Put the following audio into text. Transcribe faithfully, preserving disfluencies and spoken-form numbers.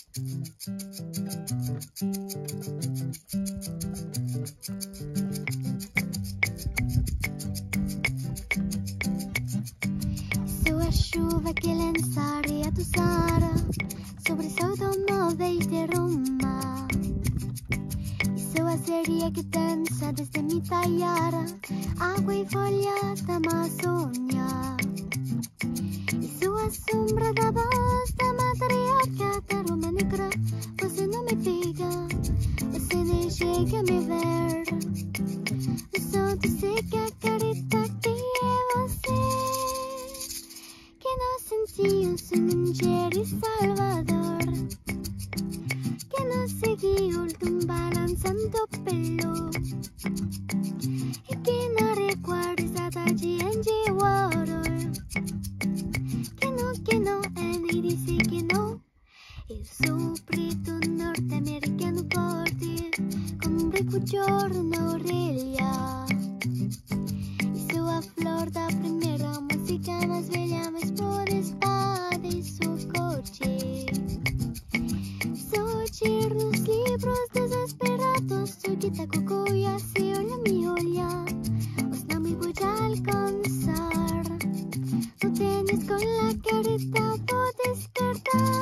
Sua chuva que lançaria do Sara sobre os automóveis de Roma, e sua sereia que dança desde Mitaiara, água e folha da Amazônia, e sua sombra da voz da matriarca da Roma negra. Você não me pega, você nem chega a me ver, eu só sei que a careta que é você, que nos sentimos en Jerry Salvador, que nos seguiu balançando pelo, e que não recuerda saudade em de Warhol, que não, que não, ele disse que não. Eu sou preto norte-americano forte, com um beco de ouro na orelha, e sou a flor da primeira música mais velha, mais por espada e sua corte. Sou cheiro dos livros desesperados, sou guita cocoia, se olha me olha, os não me voy a alcanzar, no tienes con la carita, vou despertar.